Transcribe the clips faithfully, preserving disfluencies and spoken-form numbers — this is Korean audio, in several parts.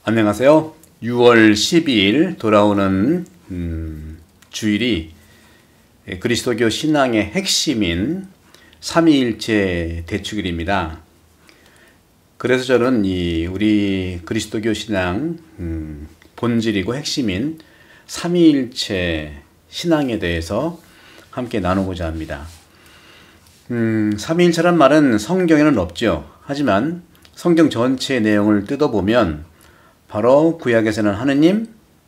안녕하세요. 유월 십이일 돌아오는 음, 주일이 그리스도교 신앙의 핵심인 삼위일체 대축일입니다. 그래서 저는 이 우리 그리스도교 신앙 음, 본질이고 핵심인 삼위일체 신앙에 대해서 함께 나누고자 합니다. 음, 삼위일체란 말은 성경에는 없죠. 하지만 성경 전체의 내용을 뜯어보면 바로 구약에서는 하느님,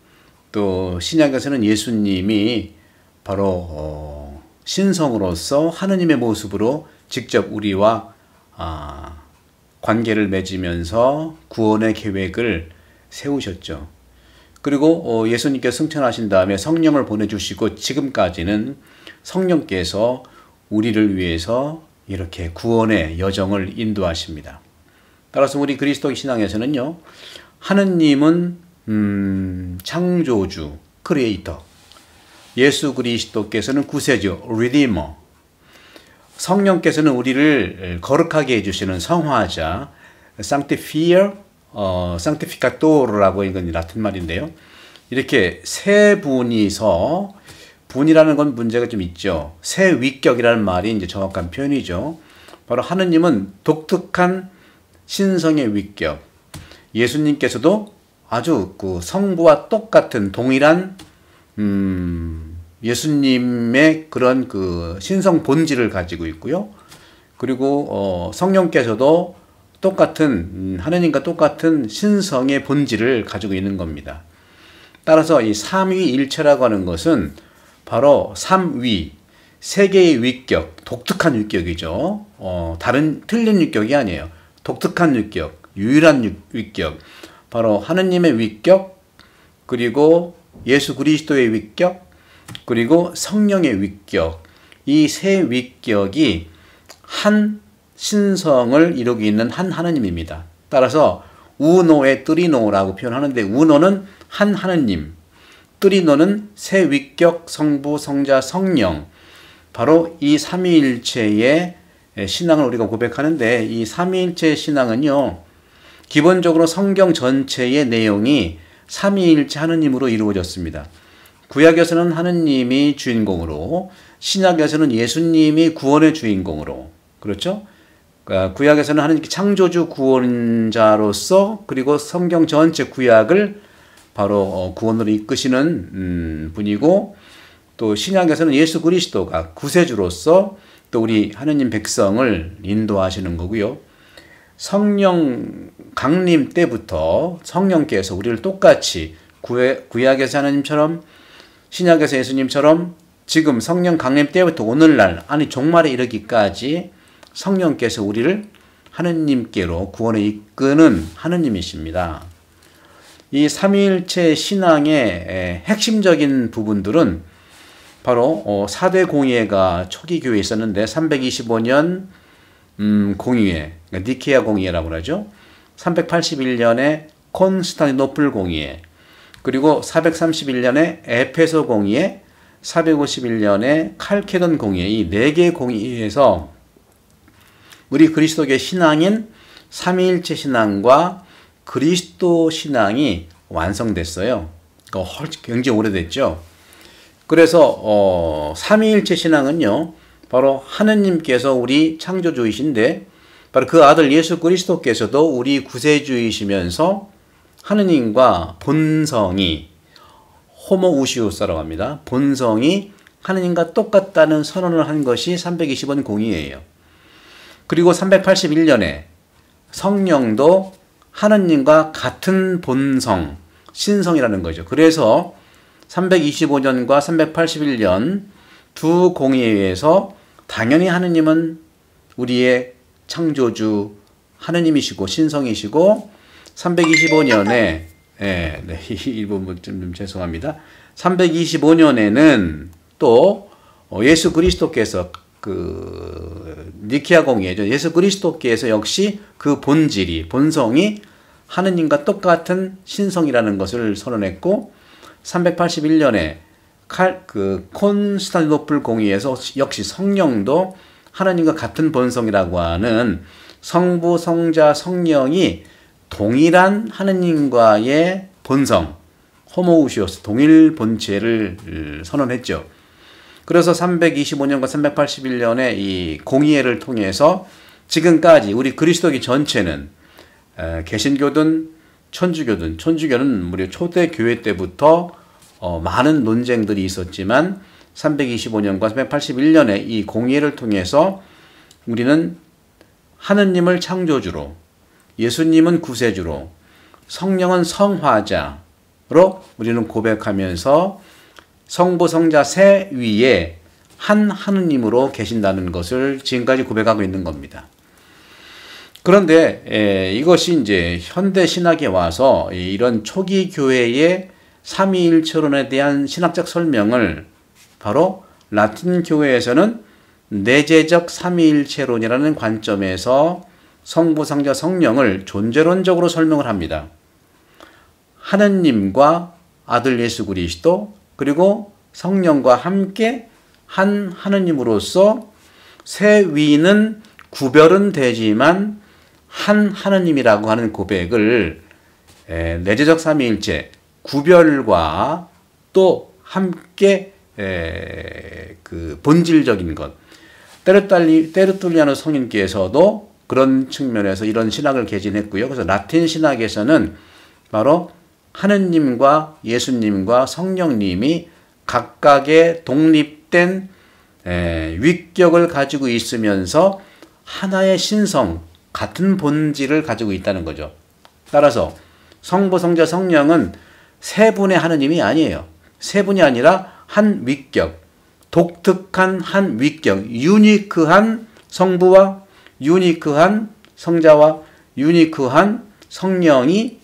또 신약에서는 예수님이 바로 어, 신성으로서 하느님의 모습으로 직접 우리와 아, 관계를 맺으면서 구원의 계획을 세우셨죠. 그리고 어, 예수님께서 승천하신 다음에 성령을 보내주시고 지금까지는 성령께서 우리를 위해서 이렇게 구원의 여정을 인도하십니다. 따라서 우리 그리스도 신앙에서는요, 하느님은 음, 창조주, 크리에이터, 예수 그리스도께서는 구세주, 리디머, 성령께서는 우리를 거룩하게 해주시는 성화자, 상티피어, 어, 상티피카토르라고 이건 라틴 말인데요. 이렇게 세 분이서, 분이라는 건 문제가 좀 있죠. 세 위격이라는 말이 이제 정확한 표현이죠. 바로 하느님은 독특한 신성의 위격, 예수님께서도 아주 그 성부와 똑같은 동일한 음, 예수님의 그런 그 신성 본질을 가지고 있고요. 그리고 어, 성령께서도 똑같은 음, 하느님과 똑같은 신성의 본질을 가지고 있는 겁니다. 따라서 이 삼위일체라고 하는 것은 바로 삼위, 세 개의 위격, 독특한 위격이죠. 어, 다른 틀린 위격이 아니에요. 독특한 위격, 유일한 위격, 바로 하느님의 위격, 그리고 예수 그리스도의 위격, 그리고 성령의 위격, 이 세 위격이 한 신성을 이루고 있는 한 하느님입니다. 따라서 우노의 뜨리노라고 표현하는데, 우노는 한 하느님, 뜨리노는 세 위격, 성부, 성자, 성령, 바로 이 삼위일체의 신앙을 우리가 고백하는데, 이 삼위일체 신앙은요, 기본적으로 성경 전체의 내용이 삼위일체 하느님으로 이루어졌습니다. 구약에서는 하느님이 주인공으로, 신약에서는 예수님이 구원의 주인공으로, 그렇죠? 구약에서는 하느님 창조주 구원자로서, 그리고 성경 전체 구약을 바로 구원으로 이끄시는 분이고, 또 신약에서는 예수 그리스도가 구세주로서 또 우리 하느님 백성을 인도하시는 거고요. 성령 강림 때부터 성령께서 우리를 똑같이 구약에서 하나님처럼, 신약에서 예수님처럼, 지금 성령 강림 때부터 오늘날, 아니 종말에 이르기까지 성령께서 우리를 하느님께로 구원에 이끄는 하느님이십니다. 이 삼위일체 신앙의 핵심적인 부분들은 바로 사대 공의회가 초기 교회에 있었는데, 삼백이십오년 음, 공의회, 그러니까 니케아 공의회라고 하죠. 삼백팔십일년에 콘스탄티노플 공의회, 그리고 사백삼십일년에 에페소 공의회, 사백오십일년에 칼케돈 공의회, 이 네 개의 공의회에서 우리 그리스도교의 신앙인 삼위일체 신앙과 그리스도 신앙이 완성됐어요. 그러니까 굉장히 오래됐죠. 그래서 어, 삼위일체 신앙은요, 바로 하느님께서 우리 창조주이신데, 바로 그 아들 예수 그리스도께서도 우리 구세주이시면서 하느님과 본성이, 호모우시우스라고 합니다. 본성이 하느님과 똑같다는 선언을 한 것이 삼백이십원 공의회예요. 그리고 삼백팔십일년에 성령도 하느님과 같은 본성, 신성이라는 거죠. 그래서 삼백이십오년과 삼백팔십일년 두 공의회에서 당연히 하느님은 우리의 창조주 하느님이시고 신성이시고, 삼백이십오년에 예, 네, 이 부분 좀, 좀 죄송합니다. 삼백이십오년에는 또 예수 그리스도께서 그 니케아 공의회죠. 예수 그리스도께서 역시 그 본질이, 본성이 하느님과 똑같은 신성이라는 것을 선언했고, 삼백팔십일년에 칼, 그 콘스탄티노플 공의회에서 역시 성령도 하나님과 같은 본성이라고 하는 성부, 성자, 성령이 동일한 하느님과의 본성, 호모우시오스, 동일 본체를 선언했죠. 그래서 삼백이십오 년과 삼백팔십일 년의 이 공의회를 통해서 지금까지 우리 그리스도교 전체는 개신교든 천주교든, 천주교는 무려 초대교회 때부터 어, 많은 논쟁들이 있었지만 삼백이십오 년과 삼백팔십일 년의 이 공의회를 통해서 우리는 하느님을 창조주로, 예수님은 구세주로, 성령은 성화자로 우리는 고백하면서 성부, 성자, 세 위에 한 하느님으로 계신다는 것을 지금까지 고백하고 있는 겁니다. 그런데 에, 이것이 이제 현대 신학에 와서 이런 초기 교회의 삼위일체론에 대한 신학적 설명을 바로 라틴 교회에서는 내재적 삼위일체론이라는 관점에서 성부, 성자, 성령을 존재론적으로 설명을 합니다. 하느님과 아들 예수 그리스도 그리고 성령과 함께 한 하느님으로서 세 위는 구별은 되지만 한 하느님이라고 하는 고백을 에, 내재적 삼위일체 구별과 또 함께 에, 그 본질적인 것 테르탈리, 테르툴리아노 성인께서도 그런 측면에서 이런 신학을 개진했고요. 그래서 라틴 신학에서는 바로 하느님과 예수님과 성령님이 각각의 독립된 에, 위격을 가지고 있으면서 하나의 신성, 같은 본질을 가지고 있다는 거죠. 따라서 성부, 성자, 성령은 세 분의 하느님이 아니에요. 세 분이 아니라 한 위격, 독특한 한 위격, 유니크한 성부와 유니크한 성자와 유니크한 성령이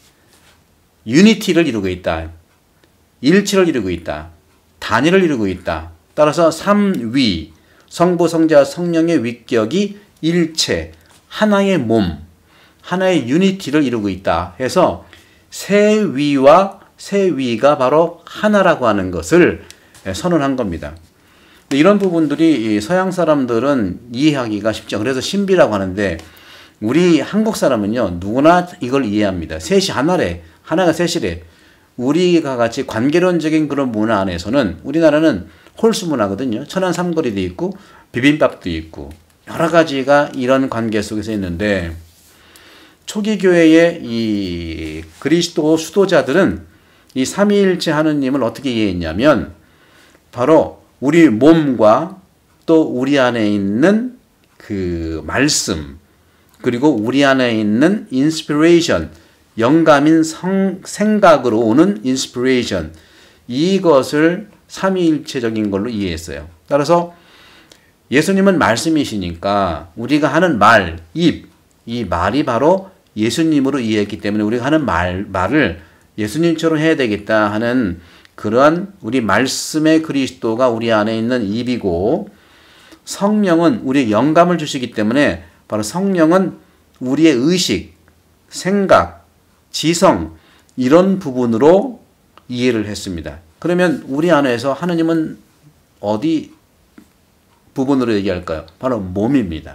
유니티를 이루고 있다. 일치를 이루고 있다. 단위를 이루고 있다. 따라서 삼위, 성부, 성자, 성령의 위격이 일체, 하나의 몸, 하나의 유니티를 이루고 있다 해서 세 위와 세 위가 바로 하나라고 하는 것을 선언한 겁니다. 이런 부분들이 서양 사람들은 이해하기가 쉽죠. 그래서 신비라고 하는데 우리 한국 사람은요 누구나 이걸 이해합니다. 셋이 하나래, 하나가 셋이래. 우리가 같이 관계론적인 그런 문화 안에서는 우리나라는 홀수 문화거든요. 천안 삼거리도 있고 비빔밥도 있고 여러 가지가 이런 관계 속에서 있는데 초기 교회의 이 그리스도 수도자들은 이 삼위일체 하느님을 어떻게 이해했냐면 바로 우리 몸과 또 우리 안에 있는 그 말씀 그리고 우리 안에 있는 인스피레이션 영감인 성, 생각으로 오는 인스피레이션 이것을 삼위일체적인 걸로 이해했어요. 따라서 예수님은 말씀이시니까 우리가 하는 말, 입, 이 말이 바로 예수님으로 이해했기 때문에 우리가 하는 말, 말을 예수님처럼 해야 되겠다 하는 그러한 우리 말씀의 그리스도가 우리 안에 있는 입이고 성령은 우리의 영감을 주시기 때문에 바로 성령은 우리의 의식, 생각, 지성 이런 부분으로 이해를 했습니다. 그러면 우리 안에서 하느님은 어디 부분으로 얘기할까요? 바로 몸입니다.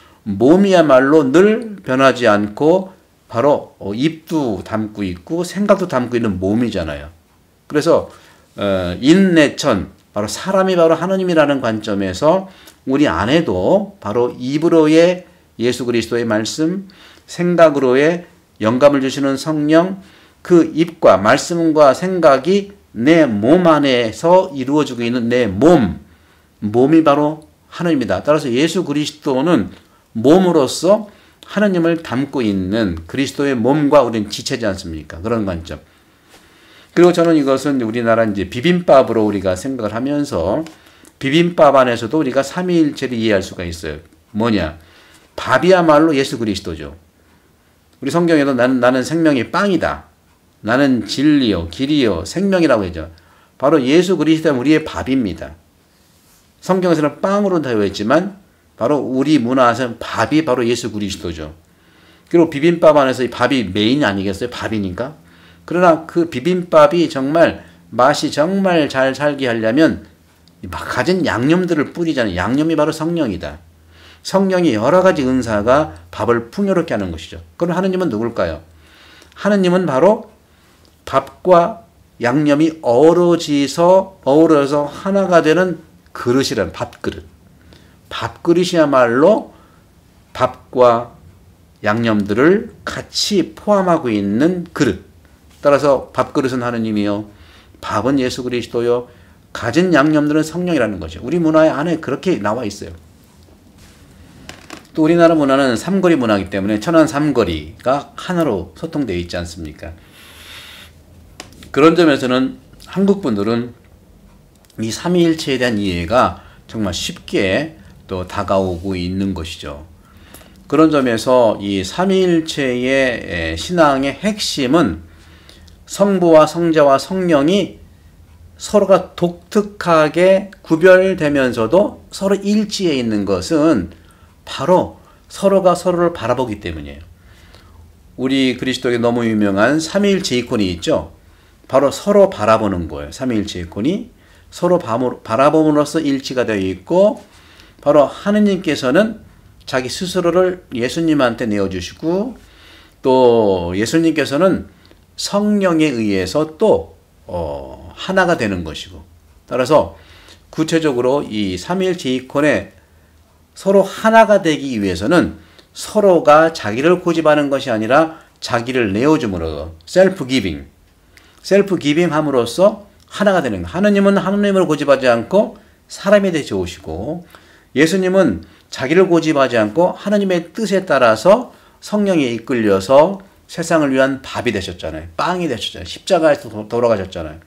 몸이야말로 늘 변하지 않고 바로 입도 담고 있고 생각도 담고 있는 몸이잖아요. 그래서 인내천 바로 사람이 바로 하느님이라는 관점에서 우리 안에도 바로 입으로의 예수 그리스도의 말씀, 생각으로의 영감을 주시는 성령, 그 입과 말씀과 생각이 내 몸 안에서 이루어지고 있는 내 몸, 몸이 바로 하느님이다. 따라서 예수 그리스도는 몸으로서 하느님을 담고 있는 그리스도의 몸과 우리는 지체지 않습니까? 그런 관점. 그리고 저는 이것은 우리나라 이제 비빔밥으로 우리가 생각을 하면서 비빔밥 안에서도 우리가 삼위일체를 이해할 수가 있어요. 뭐냐? 밥이야말로 예수 그리스도죠. 우리 성경에도 나는, 나는 생명이 빵이다. 나는 진리요, 길이요, 생명이라고 하죠. 바로 예수 그리스도는 우리의 밥입니다. 성경에서는 빵으로 되어 있지만 바로 우리 문화에서는 밥이 바로 예수 그리스도죠. 그리고 비빔밥 안에서 이 밥이 메인 아니겠어요? 밥이니까. 그러나 그 비빔밥이 정말 맛이 정말 잘 살게 하려면 가진 양념들을 뿌리잖아요. 양념이 바로 성령이다. 성령이 여러 가지 은사가 밥을 풍요롭게 하는 것이죠. 그럼 하느님은 누굴까요? 하느님은 바로 밥과 양념이 어우러져서 어우러서 하나가 되는 그릇이란 밥그릇. 밥그릇이야말로 밥과 양념들을 같이 포함하고 있는 그릇. 따라서 밥그릇은 하느님이요, 밥은 예수 그리스도요, 가진 양념들은 성령이라는 거죠. 우리 문화의 안에 그렇게 나와 있어요. 또 우리나라 문화는 삼거리 문화이기 때문에 천안 삼거리가 하나로 소통되어 있지 않습니까? 그런 점에서는 한국 분들은 이 삼위일체에 대한 이해가 정말 쉽게 또 다가오고 있는 것이죠. 그런 점에서 이 삼위일체의 신앙의 핵심은 성부와 성자와 성령이 서로가 독특하게 구별되면서도 서로 일치해 있는 것은 바로 서로가 서로를 바라보기 때문이에요. 우리 그리스도에게 너무 유명한 삼위일체 이콘이 있죠. 바로 서로 바라보는 거예요. 삼위일체 이콘이 서로 바라봄으로써 일치가 되어 있고, 바로 하느님께서는 자기 스스로를 예수님한테 내어주시고, 또 예수님께서는 성령에 의해서 또 어, 하나가 되는 것이고, 따라서 구체적으로 이 삼위일체 이콘에 서로 하나가 되기 위해서는 서로가 자기를 고집하는 것이 아니라 자기를 내어줌으로, 셀프 기빙, 셀프 기빙 함으로써 하나가 되는 거예요. 하느님은 하느님을 고집하지 않고 사람이 되셔 오시고, 예수님은 자기를 고집하지 않고 하느님의 뜻에 따라서 성령에 이끌려서 세상을 위한 밥이 되셨잖아요. 빵이 되셨잖아요. 십자가에서 돌아가셨잖아요.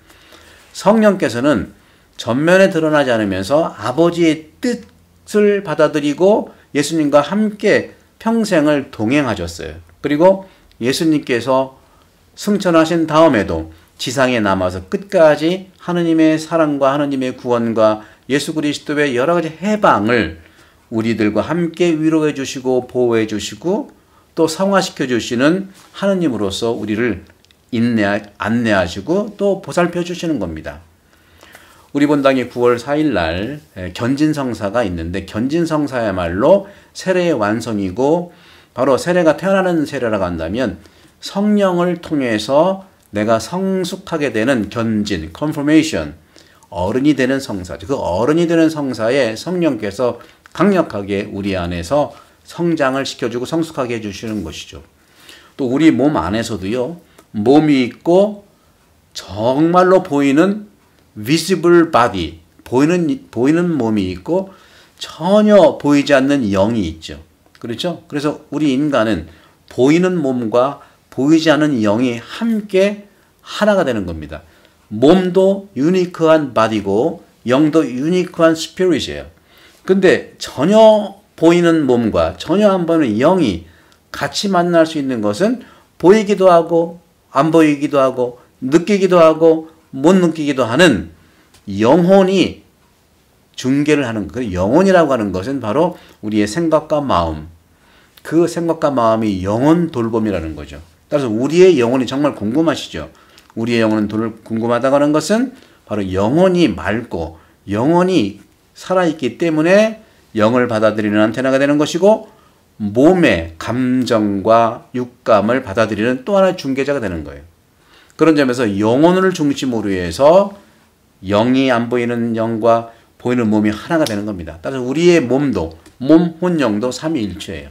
성령께서는 전면에 드러나지 않으면서 아버지의 뜻을 받아들이고 예수님과 함께 평생을 동행하셨어요. 그리고 예수님께서 승천하신 다음에도 지상에 남아서 끝까지 하느님의 사랑과 하느님의 구원과 예수 그리스도의 여러 가지 해방을 우리들과 함께 위로해 주시고 보호해 주시고 또 성화시켜 주시는 하느님으로서 우리를 인내, 안내하시고 또 보살펴 주시는 겁니다. 우리 본당이 구월 사일 날 견진성사가 있는데, 견진성사야말로 세례의 완성이고, 바로 세례가 태어나는 세례라고 한다면 성령을 통해서 내가 성숙하게 되는 견진, confirmation, 어른이 되는 성사죠. 그 어른이 되는 성사에 성령께서 강력하게 우리 안에서 성장을 시켜주고 성숙하게 해주시는 것이죠. 또 우리 몸 안에서도요, 몸이 있고 정말로 보이는 visible body, 보이는, 보이는 몸이 있고 전혀 보이지 않는 영이 있죠. 그렇죠? 그래서 우리 인간은 보이는 몸과 보이지 않는 영이 함께 하나가 되는 겁니다. 몸도 유니크한 바디고 영도 유니크한 스피릿이에요. 근데 전혀 보이는 몸과 전혀 안 보이는 영이 같이 만날 수 있는 것은 보이기도 하고 안 보이기도 하고 느끼기도 하고 못 느끼기도 하는 영혼이 중개를 하는 거. 그 영혼이라고 하는 것은 바로 우리의 생각과 마음, 그 생각과 마음이 영혼 돌봄이라는 거죠. 따라서 우리의 영혼이 정말 궁금하시죠? 우리의 영혼은 궁금하다고 하는 것은 바로 영혼이 맑고 영혼이 살아있기 때문에 영을 받아들이는 안테나가 되는 것이고, 몸의 감정과 육감을 받아들이는 또 하나의 중개자가 되는 거예요. 그런 점에서 영혼을 중심으로 해서 영이 안 보이는 영과 보이는 몸이 하나가 되는 겁니다. 따라서 우리의 몸도, 몸, 혼, 영도 삼위일체예요.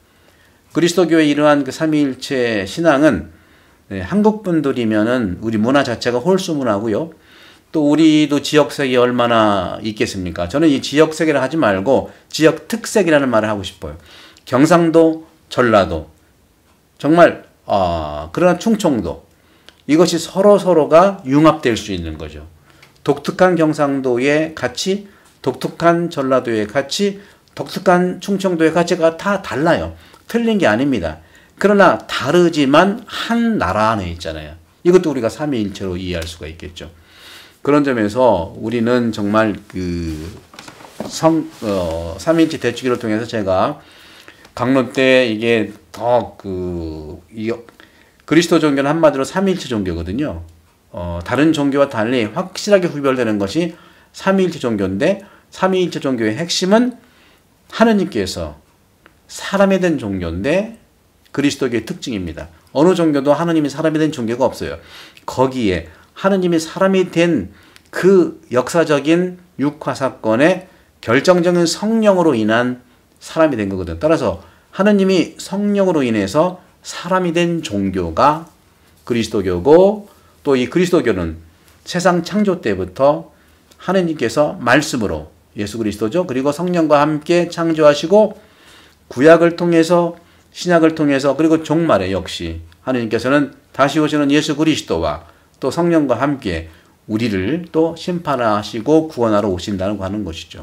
그리스도교의 이러한 그 삼위일체 신앙은 네, 한국 분들이면은 우리 문화 자체가 홀수 문화고요. 또 우리도 지역색이 얼마나 있겠습니까? 저는 이 지역색이라 하지 말고 지역 특색이라는 말을 하고 싶어요. 경상도, 전라도, 정말 어, 그러나 충청도, 이것이 서로 서로가 융합될 수 있는 거죠. 독특한 경상도의 가치, 독특한 전라도의 가치, 독특한 충청도의 가치가 다 달라요. 틀린 게 아닙니다. 그러나 다르지만 한 나라 안에 있잖아요. 이것도 우리가 삼위일체로 이해할 수가 있겠죠. 그런 점에서 우리는 정말 그 성, 어, 삼위일체 대축기를 통해서 제가 강론 때 이게 더 그, 이 그리스도 종교는 한마디로 삼위일체 종교거든요. 어, 다른 종교와 달리 확실하게 구별되는 것이 삼위일체 종교인데, 삼위일체 종교의 핵심은 하느님께서 사람이 된 종교인데 그리스도교의 특징입니다. 어느 종교도 하느님이 사람이 된 종교가 없어요. 거기에 하느님이 사람이 된 그 역사적인 육화 사건의 결정적인 성령으로 인한 사람이 된 거거든. 따라서 하느님이 성령으로 인해서 사람이 된 종교가 그리스도교고, 또 이 그리스도교는 세상 창조 때부터 하느님께서 말씀으로, 예수 그리스도죠. 그리고 성령과 함께 창조하시고 구약을 통해서, 신약을 통해서, 그리고 종말에 역시 하느님께서는 다시 오시는 예수 그리스도와 또 성령과 함께 우리를 또 심판하시고 구원하러 오신다고 하는 것이죠.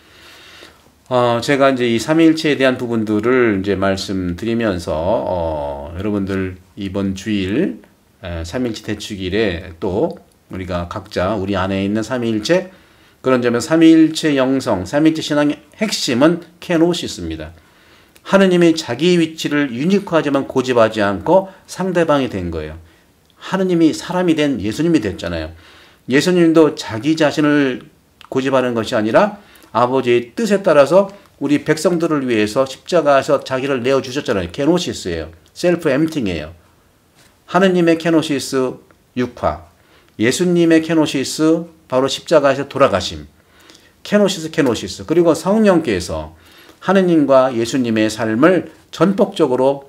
어, 제가 이제 이 삼위일체에 대한 부분들을 이제 말씀드리면서, 어, 여러분들 이번 주일 에, 삼위일체 대축일에 또 우리가 각자 우리 안에 있는 삼위일체, 그런 점에서 삼위일체 영성, 삼위일체 신앙의 핵심은 케노시스입니다. 하느님이 자기 위치를 유니크하지만 고집하지 않고 상대방이 된 거예요. 하느님이 사람이 된 예수님이 됐잖아요. 예수님도 자기 자신을 고집하는 것이 아니라 아버지의 뜻에 따라서 우리 백성들을 위해서 십자가에서 자기를 내어주셨잖아요. 케노시스예요. 셀프 엠팅이에요. 하느님의 케노시스 육화, 예수님의 케노시스 바로 십자가에서 돌아가심, 케노시스 케노시스, 그리고 성령께서 하느님과 예수님의 삶을 전폭적으로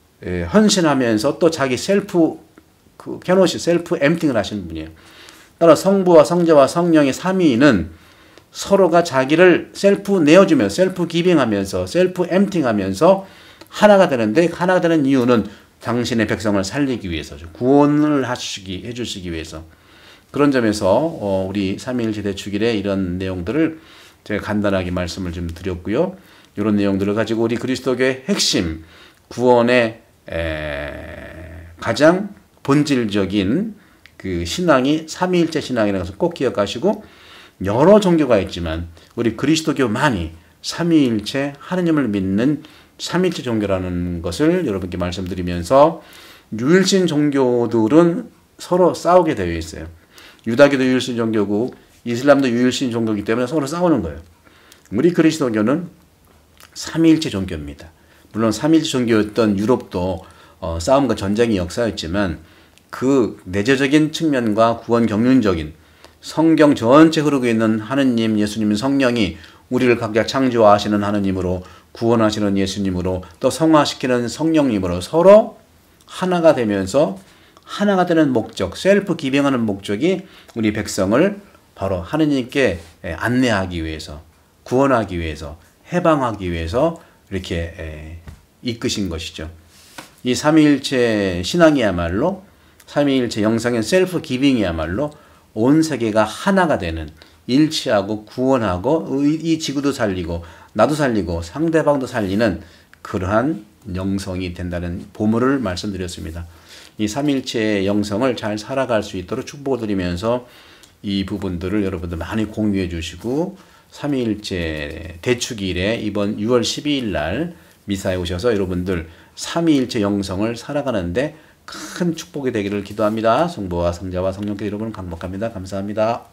헌신하면서 또 자기 셀프 그 케노시스, 셀프 엠팅을 하시는 분이에요. 따라 성부와 성자와 성령의 삼위는 서로가 자기를 셀프 내어주면서, 셀프 기빙하면서, 셀프 엠팅하면서 하나가 되는데, 하나가 되는 이유는 당신의 백성을 살리기 위해서죠. 구원을 하시기, 해주시기 위해서. 그런 점에서 어, 우리 삼위일체 대축일의 이런 내용들을 제가 간단하게 말씀을 좀 드렸고요. 이런 내용들을 가지고 우리 그리스도교의 핵심, 구원의 에, 가장 본질적인 그 신앙이 삼위일체 신앙이라는 것을 꼭 기억하시고, 여러 종교가 있지만 우리 그리스도교만이 삼위일체 하느님을 믿는 삼위일체 종교라는 것을 여러분께 말씀드리면서, 유일신 종교들은 서로 싸우게 되어 있어요. 유다교도 유일신 종교고 이슬람도 유일신 종교이기 때문에 서로 싸우는 거예요. 우리 그리스도교는 삼위일체 종교입니다. 물론 삼위일체 종교였던 유럽도 어, 싸움과 전쟁의 역사였지만 그 내재적인 측면과 구원 경륜적인 성경 전체 흐르고 있는 하느님, 예수님, 성령이 우리를 각자 창조하시는 하느님으로, 구원하시는 예수님으로, 또 성화시키는 성령님으로 서로 하나가 되면서 하나가 되는 목적, 셀프 기빙하는 목적이 우리 백성을 바로 하느님께 안내하기 위해서, 구원하기 위해서, 해방하기 위해서 이렇게 이끄신 것이죠. 이 삼위일체 신앙이야말로, 삼위일체 영성의 셀프 기빙이야말로 온 세계가 하나가 되는, 일치하고 구원하고 이 지구도 살리고 나도 살리고 상대방도 살리는 그러한 영성이 된다는 보물을 말씀드렸습니다. 이 삼위일체의 영성을 잘 살아갈 수 있도록 축복을 드리면서 이 부분들을 여러분들 많이 공유해 주시고, 삼위일체 대축일에 이번 유월 십이일 날 미사에 오셔서 여러분들 삼위일체 영성을 살아가는데 큰 축복이 되기를 기도합니다. 성부와 성자와 성령께 여러분을 강복합니다. 감사합니다.